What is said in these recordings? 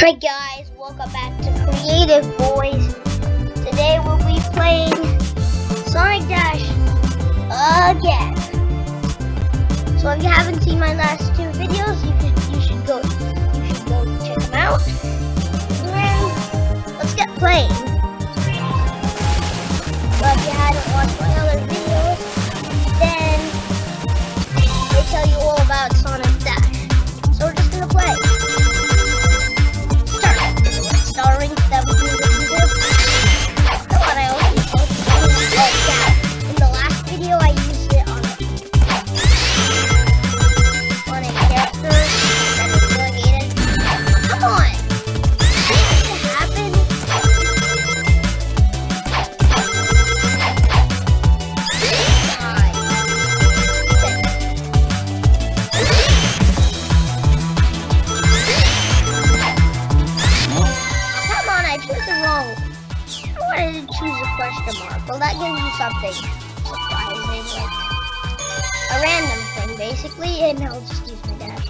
Hey guys, welcome back to Creative Boyz. Today we'll be playing Sonic Dash again. So if you haven't seen my last two videos, you should go check them out. And let's get playing. But if you hadn't watched my other videos, then they tell you all about Sonic Dash. So we're just gonna play. Starring 17 what I always post. Oh yeah, in the last video I used it on a character that is delegated. Come on! That used to happen. Choose a question mark. Well, that gives you something surprising, like a random thing, basically, and I'll just use my dash.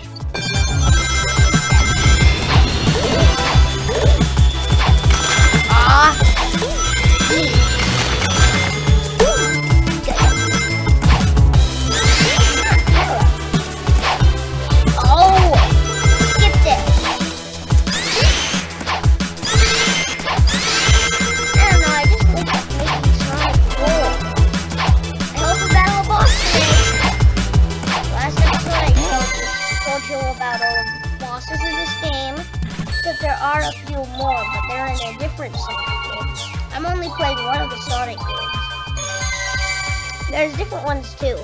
About all of the bosses in this game, that there are a few more, but they're in a different Sonic game. I'm only playing one of the Sonic games. There's different ones too.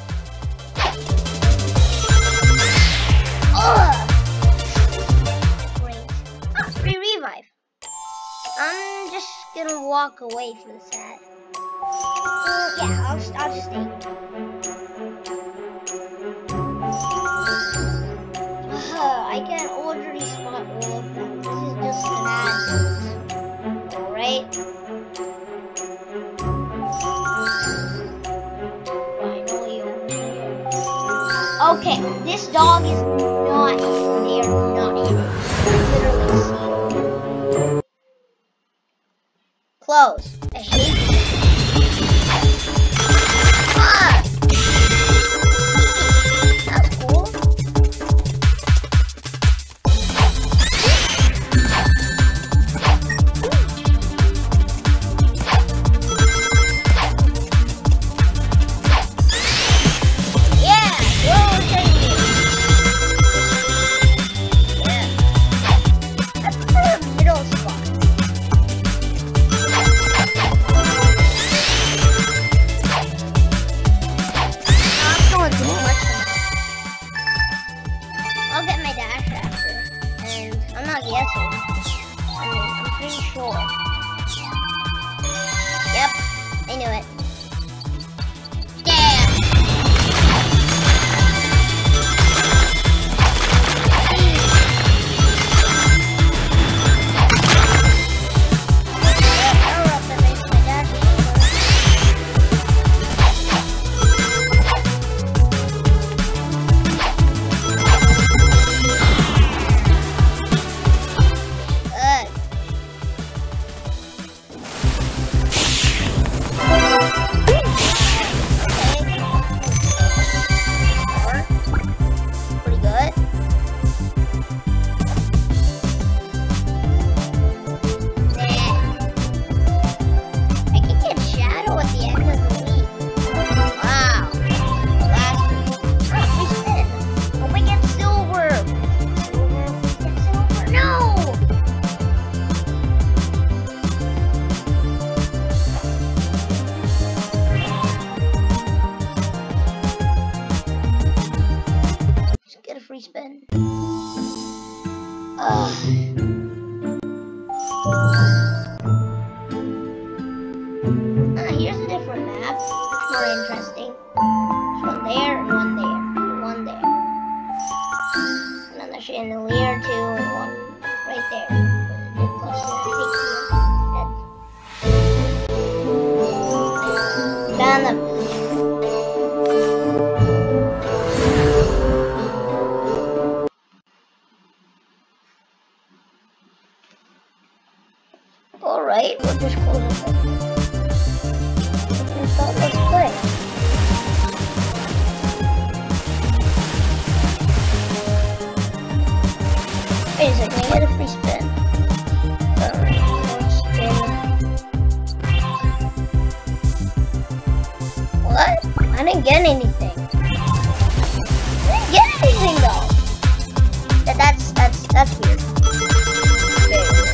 Great. Ah, free revive. I'm just gonna walk away for the set. Yeah, I'll just stay. I can already spot all of them. This is just an ad. Alright. Finally over here. Okay, this dog is not in there. Not in it. Literally sealed. Close. I hate it. I'm pretty sure. Yep, I knew it. Yeah! Free spin. Here's a different map. It's more interesting. There's one there, and one there, and one there. Another chandelier too, and one right there. Down the Alright, we'll just close it. Let's play. Wait a second, can I get a free spin? Alright, let's spin. What? I didn't get anything. I didn't get anything though. That's weird. Very weird.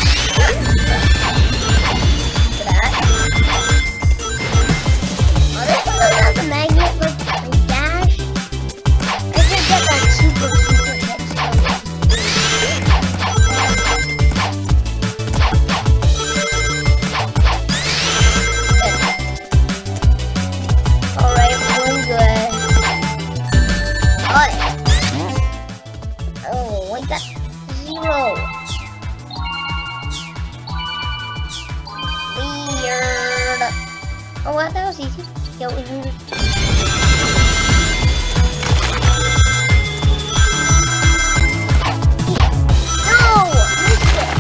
That. Oh, this one doesn't have the magnet like dash. I could get that super hit. Alright, we're doing good. Oh, I got 0. Weird. Oh, what? That was easy. Yo, no! Missed it.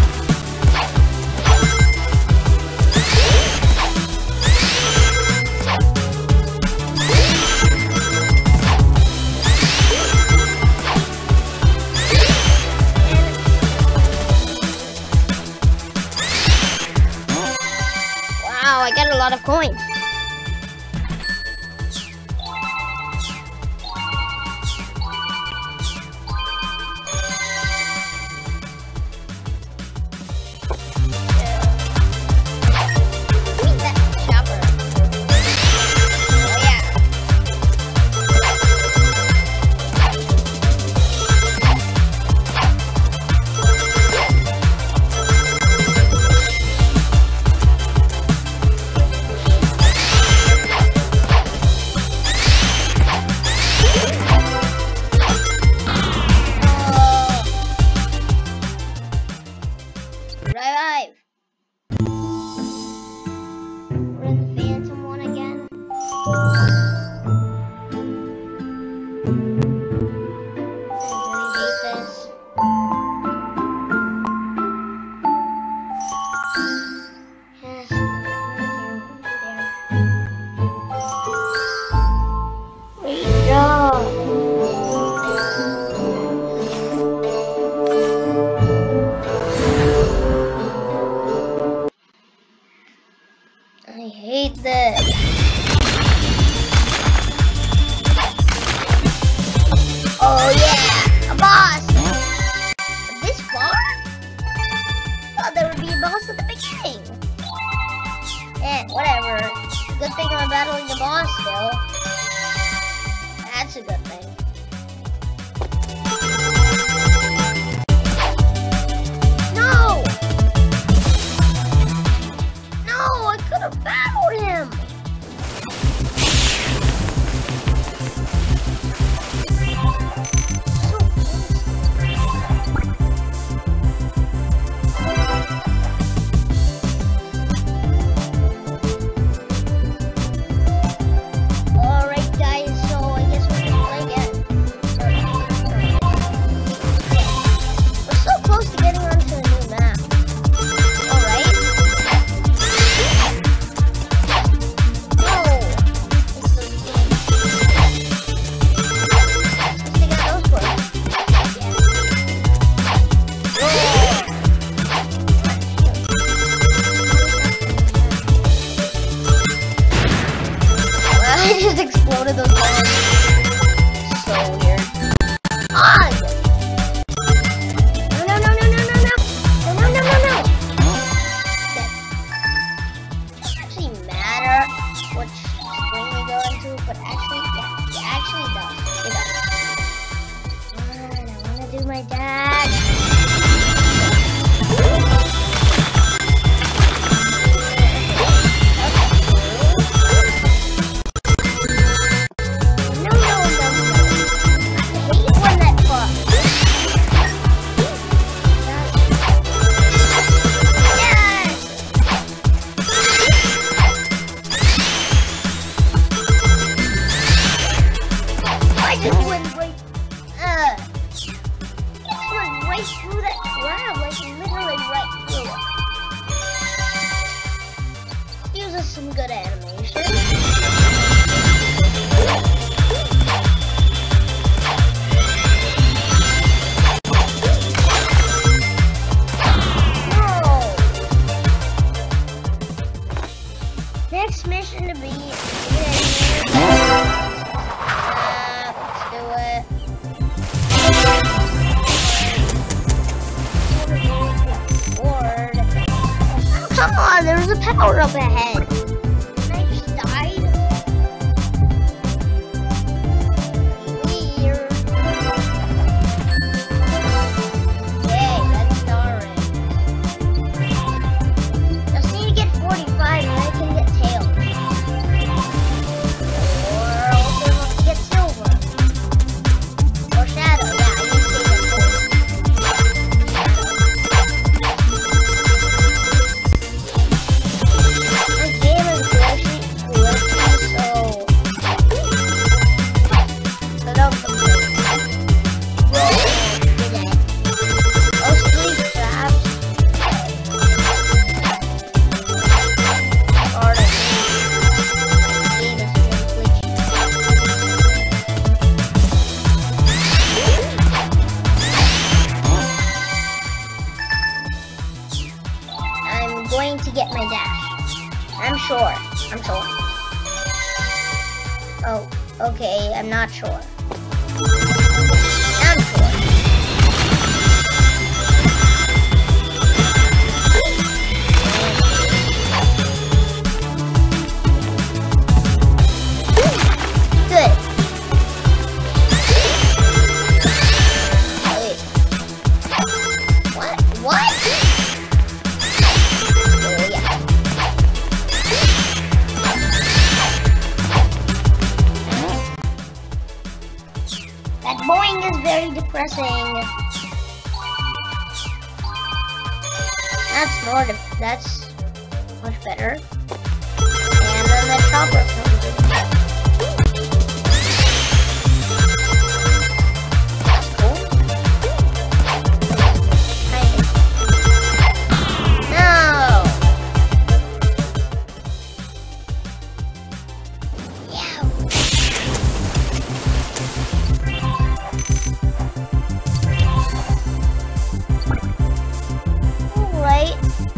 Wow, I got a lot of coins. I hate this. Oh yeah, a boss! This far? Thought there would be a boss at the beginning. Eh, whatever. Good thing I'm battling the boss still. That's a good thing. No! No, I could have battled him! Just exploded those bombs. So weird. On! No, no, no, no, no, no, no. No, no, no, no, no. Doesn't actually matter which screen you go into, but actually, yeah, it actually does. It does. I want to do my dash. Through that crowd, like literally right through it. gives us some good animation. Next mission to be let's do it. Oh, come on, there's a power up ahead. And I just died. Weird. Okay, let's start it. Just need to get 45 and I can get tails. Or also get silver. Or shadow, yeah, I need to get gold. This game is glitchy, so don't complain. Oh, sleep traps. I'm going to get my dash. I'm sure. Oh, okay, I'm not sure. I'm sure. Good. Wait. What? Oh, yeah. That boing is very depressing. That's much better. And then the chopper comes in. That's cool. No! Yeah. Alright.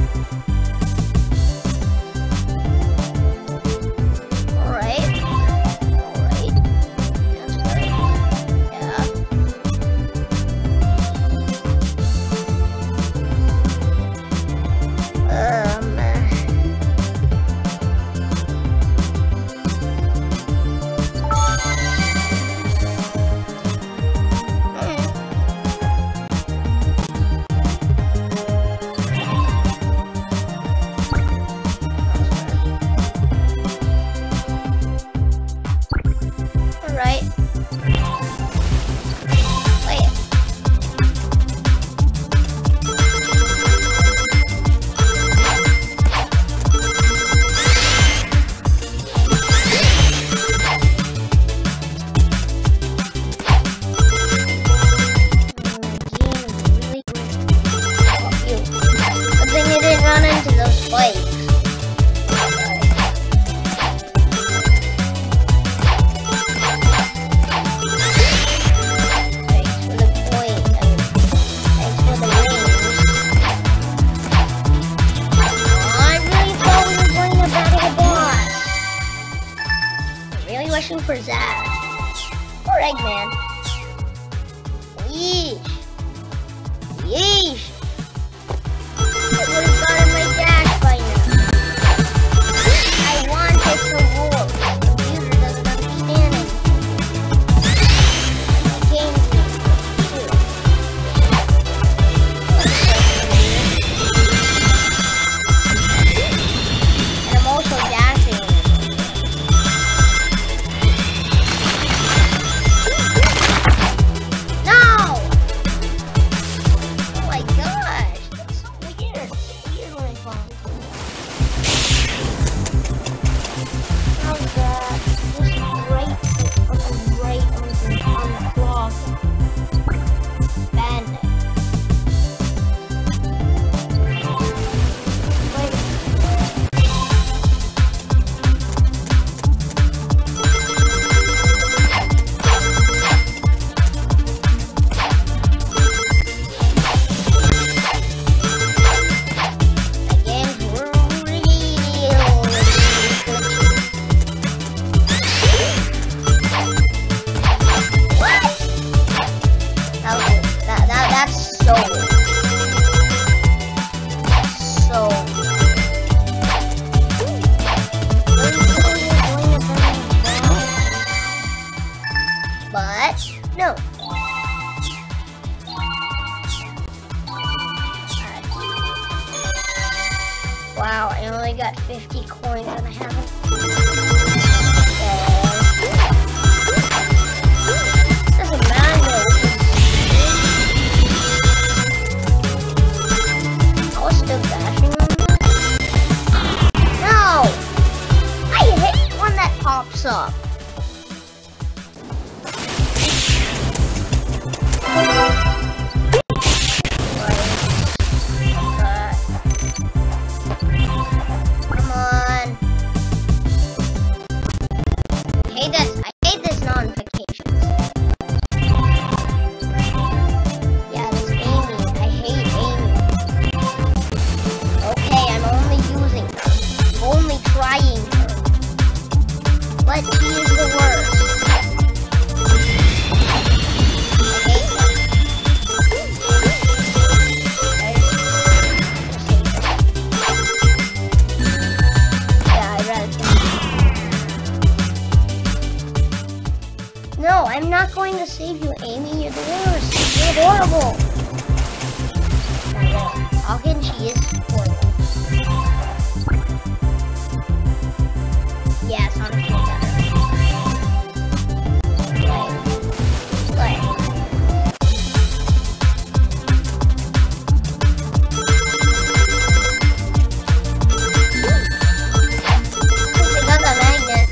That's good. Yeah. Alright. Wait. Good thing you didn't run into those spikes. Wishing for Zaz or Eggman. Yeesh. I would have gotten my dash by now. I wanted to rule. The computer doesn't understand it. The game too. And I'm also dashing. No! Wow, I only got 50 coins and I haven't. Doesn't matter. I was still dashing on that. No! I hate when that pops up. No, I'm not going to save you, Amy. You're the worst. You're horrible. Not really. Talk and cheese. Horrible. Yeah, Sonic feels better. Play. They got the magnet.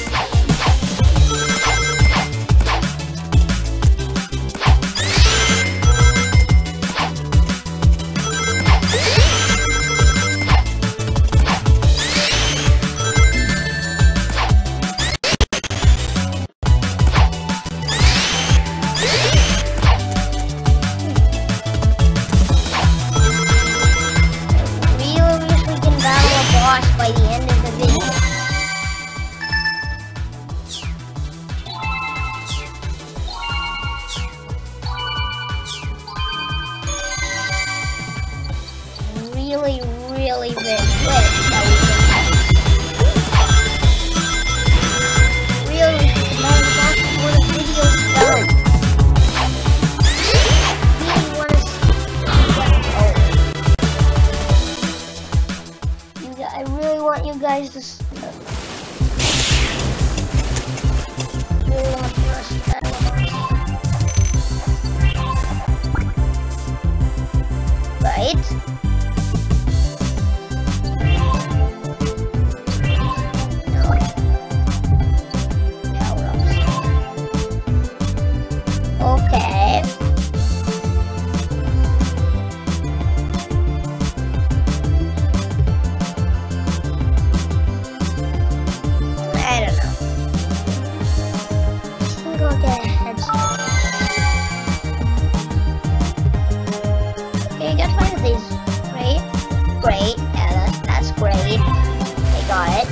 By the end of the video. Really big quick that we can really long box before the video's done. Really want to see I really want you guys to really want to rush that one. Right? No. Power-ups. Okay. Great, yeah, that's great. They got it.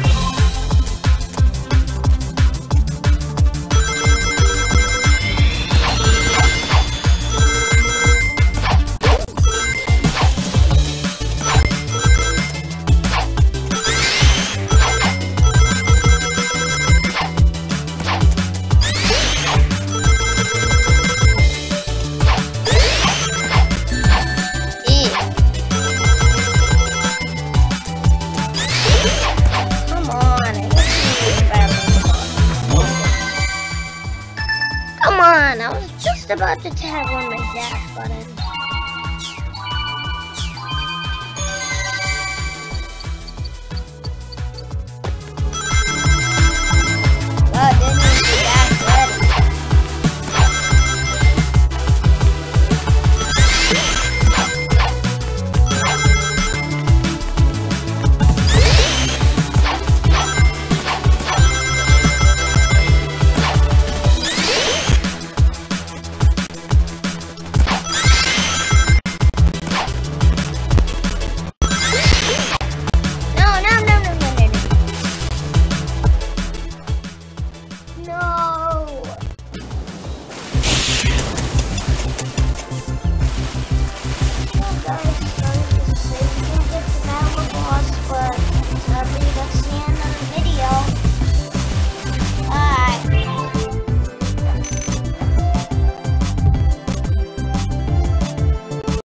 I was just about to tap on my dash button.